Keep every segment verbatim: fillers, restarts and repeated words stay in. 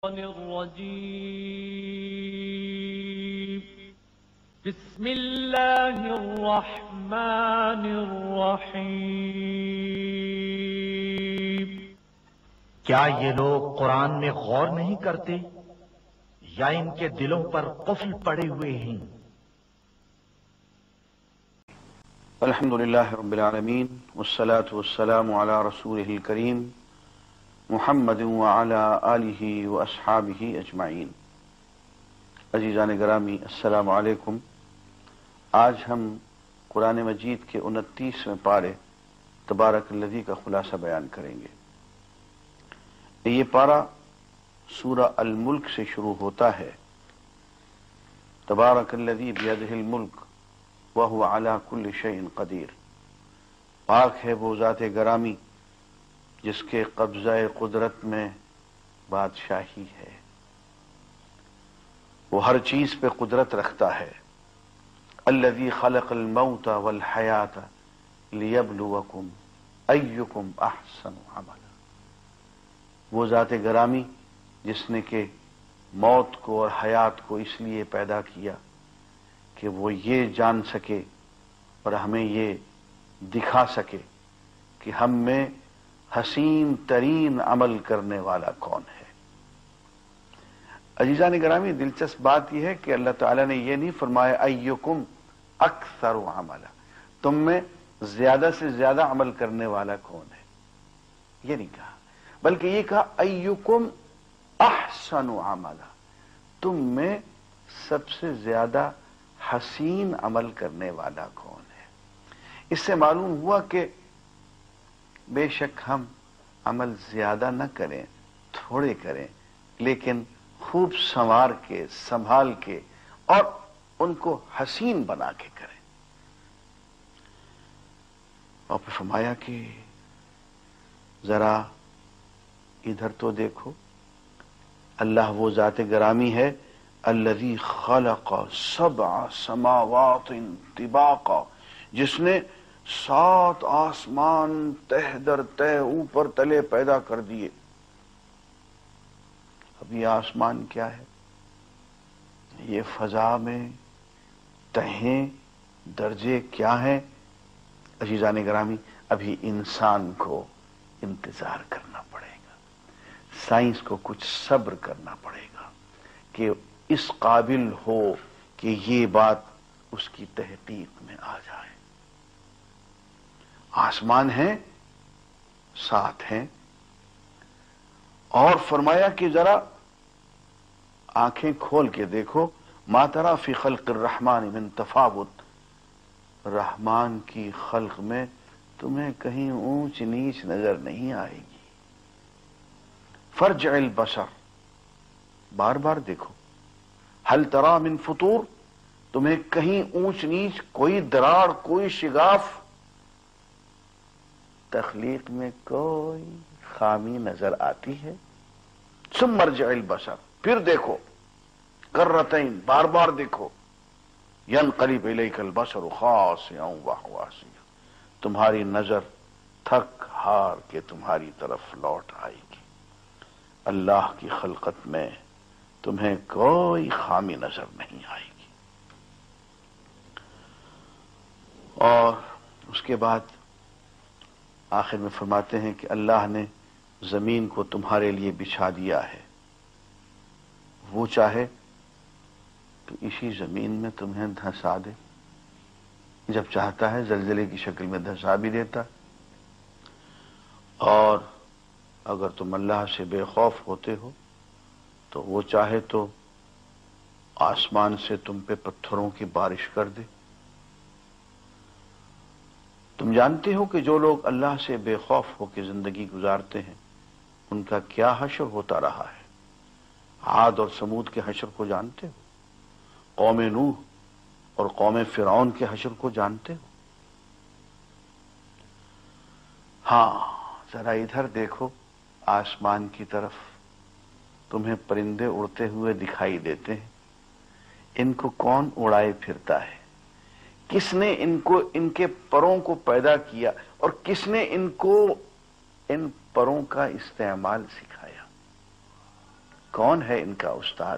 الرجيم بسم الله الرحمن الرحيم کیا یہ لوگ قرآن میں غور نہیں کرتے یا ان کے دلوں پر قفل پڑے ہوئے ہیں؟ الحمد للہ رب العالمین والصلاة والسلام علی رسولہ الکریم محمد وعلی آلہ واصحابہ اجمعین۔ عزیزان گرامی، السلام علیکم۔ آج ہم قرآن مجید کے انتیسویں پارے تبارک الذی کا خلاصہ بیان کریں گے۔ یہ پارہ سورہ الملک سے شروع ہوتا ہے۔ تبارک الذی بیدہ الملک وَهُوَ عَلَى كُلِّ شَيْءٍ قَدِيرٌ۔ پاک ہے وہ ذات گرامی جس کے قبضہ قدرت میں بادشاہی ہے، وہ ہر چیز پہ قدرت رکھتا ہے۔ الذی خلق الموت والحیات لیبلوکم ایکم احسن عملا۔ وہ ذات گرامی جس نے کہ موت کو اور حیات کو اس لیے پیدا کیا کہ وہ یہ جان سکے اور ہمیں یہ دکھا سکے کہ ہم میں حسین ترین عمل کرنے والا کون ہے۔ عزیزان گرامی، دلچسپ بات یہ ہے کہ اللہ تعالیٰ نے یہ نہیں فرمایا ایکم اکثر عملا، تم میں زیادہ سے زیادہ عمل کرنے والا کون ہے، یہ نہیں کہا، بلکہ یہ کہا ایکم احسن عملا، تم میں سب سے زیادہ حسین عمل کرنے والا کون ہے۔ اس سے معلوم ہوا کہ بے شک ہم عمل زیادہ نہ کریں، تھوڑے کریں، لیکن خوب سنوار کے، سنبھال کے اور ان کو حسین بنا کے کریں۔ اور پھر فرمایا کہ ذرا ادھر تو دیکھو، اللہ وہ ذات گرامی ہے الذی خلق سبع سماوات طباقا، جس نے سات آسمان تہ در تہ اوپر تلے پیدا کر دیے۔ اب یہ آسمان کیا ہے؟ یہ فضا میں تہیں درجے کیا ہیں؟ عزیزان گرامی، ابھی انسان کو انتظار کرنا پڑے گا، سائنس کو کچھ صبر کرنا پڑے گا کہ اس قابل ہو کہ یہ بات اس کی تحقیق میں آ جائے۔ آسمان ہیں، ساتھ ہیں، اور فرمایا کہ ذرا آنکھیں کھول کے دیکھو، ما تری فی خلق الرحمن من تفاوت، رحمان کی خلق میں تمہیں کہیں اونچ نیچ نظر نہیں آئے گی۔ فرجع البصر، بار بار دیکھو، هل تری من فطور، تمہیں کہیں اونچ نیچ، کوئی دراڑ، کوئی شگاف، تخلیق میں کوئی خامی نظر آتی ہے؟ ثم ارجع البصر، پھر دیکھو، کرتین، بار بار دیکھو، ینقلب الیک البصر خاسئا وہو حسیر، تمہاری نظر تھک ہار کے تمہاری طرف لوٹ آئے گی۔ اللہ کی خلقت میں تمہیں کوئی خامی نظر نہیں آئے گی۔ اور اس کے بعد آخر میں فرماتے ہیں کہ اللہ نے زمین کو تمہارے لیے بچھا دیا ہے، وہ چاہے تو اسی زمین میں تمہیں دھنسا دے، جب چاہتا ہے زلزلے کی شکل میں دھنسا بھی دیتا، اور اگر تم اللہ سے بے خوف ہوتے ہو تو وہ چاہے تو آسمان سے تم پہ پتھروں کی بارش کر دے۔ تم جانتے ہو کہ جو لوگ اللہ سے بے خوف ہو کے زندگی گزارتے ہیں ان کا کیا حشر ہوتا رہا ہے۔ عاد اور سمود کے حشر کو جانتے ہو، قوم نوح اور قوم فرعون کے حشر کو جانتے ہو۔ ہاں، ذرا ادھر دیکھو آسمان کی طرف، تمہیں پرندے اڑتے ہوئے دکھائی دیتے ہیں، ان کو کون اڑائے پھرتا ہے؟ کس نے ان کو، ان کے پروں کو پیدا کیا اور کس نے ان کو ان پروں کا استعمال سکھایا؟ کون ہے ان کا استاد؟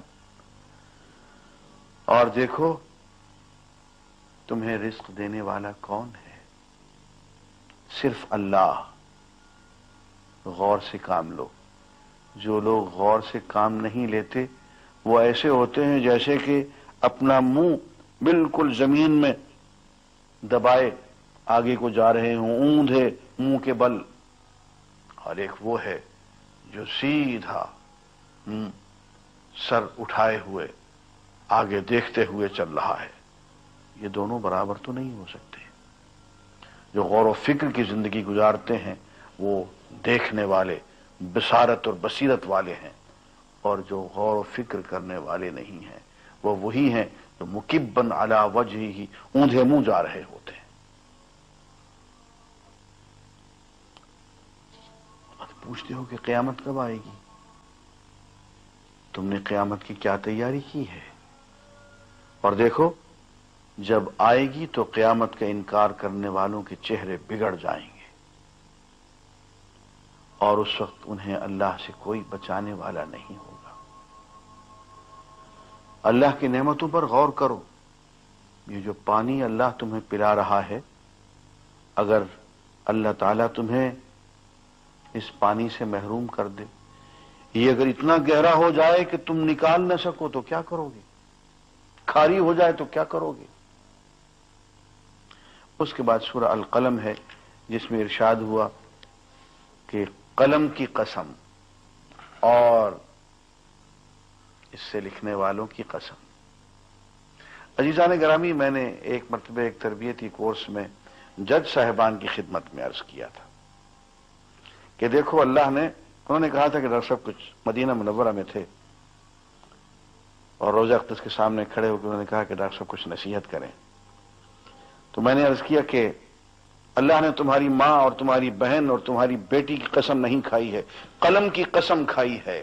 اور دیکھو تمہیں رزق دینے والا کون ہے؟ صرف اللہ۔ غور سے کام لو۔ جو لوگ غور سے کام نہیں لیتے وہ ایسے ہوتے ہیں جیسے کہ اپنا منہ بالکل زمین میں دبائے آگے کو جا رہے ہوں، اوندھے منہ کے بل، اور ایک وہ ہے جو سیدھا منہ سر اٹھائے ہوئے آگے دیکھتے ہوئے چل رہا ہے۔ یہ دونوں برابر تو نہیں ہو سکتے۔ جو غور و فکر کی زندگی گزارتے ہیں وہ دیکھنے والے، بصارت اور بصیرت والے ہیں، اور جو غور و فکر کرنے والے نہیں ہیں وہ وہی ہیں جو مکبن علی وجہہ، اوندھے منہ جا رہے ہوتے ہیں۔ پوچھتے ہو کہ قیامت کب آئے گی؟ تم نے قیامت کی کیا تیاری کی ہے؟ اور دیکھو جب آئے گی تو قیامت کا انکار کرنے والوں کے چہرے بگڑ جائیں گے، اور اس وقت انہیں اللہ سے کوئی بچانے والا نہیں ہوگا۔ اللہ کی نعمتوں پر غور کرو۔ یہ جو پانی اللہ تمہیں پلا رہا ہے، اگر اللہ تعالیٰ تمہیں اس پانی سے محروم کر دے، یہ اگر اتنا گہرا ہو جائے کہ تم نکال نہ سکو تو کیا کرو گے؟ کھاری ہو جائے تو کیا کرو گے؟ اس کے بعد سورہ القلم ہے جس میں ارشاد ہوا کہ قلم کی قسم اور اس سے لکھنے والوں کی قسم۔ عزیزان گرامی، میں نے ایک مرتبہ ایک تربیتی کورس میں جج صاحبان کی خدمت میں عرض کیا تھا کہ دیکھو اللہ نے، انہوں نے کہا تھا کہ ڈاکٹر صاحب کچھ مدینہ منورہ میں تھے اور روضہ اقدس کے سامنے کھڑے ہو کے انہوں نے کہا کہ ڈاکٹر صاحب کچھ نصیحت کریں۔ تو میں نے عرض کیا کہ اللہ نے تمہاری ماں اور تمہاری بہن اور تمہاری بیٹی کی قسم نہیں کھائی ہے، قلم کی قسم کھائی ہے۔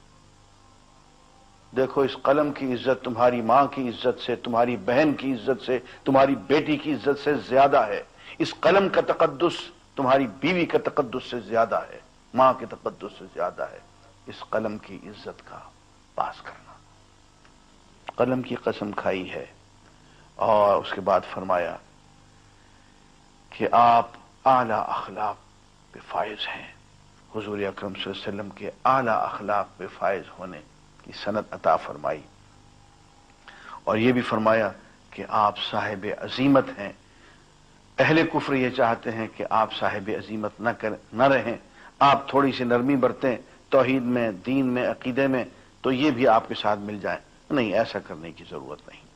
دیکھو اس قلم کی عزت تمہاری ماں کی عزت سے، تمہاری بہن کی عزت سے، تمہاری بیٹی کی عزت سے زیادہ ہے۔ اس قلم کا تقدس تمہاری بیوی کا تقدس سے زیادہ ہے، ماں کے تقدس سے زیادہ ہے۔ اس قلم کی عزت کا پاس کرنا۔ قلم کی قسم کھائی ہے، اور اس کے بعد فرمایا کہ آپ اعلی اخلاق پہ فائز ہیں۔ حضور اکرم صلی اللہ علیہ وسلم کے اعلی اخلاق پہ فائز ہونے کی سند عطا فرمائی، اور یہ بھی فرمایا کہ آپ صاحب عزیمت ہیں۔ اہل کفر یہ چاہتے ہیں کہ آپ صاحب عزیمت نہ کر نہ رہیں، آپ تھوڑی سی نرمی برتیں توحید میں، دین میں، عقیدے میں، تو یہ بھی آپ کے ساتھ مل جائیں۔ نہیں، ایسا کرنے کی ضرورت نہیں۔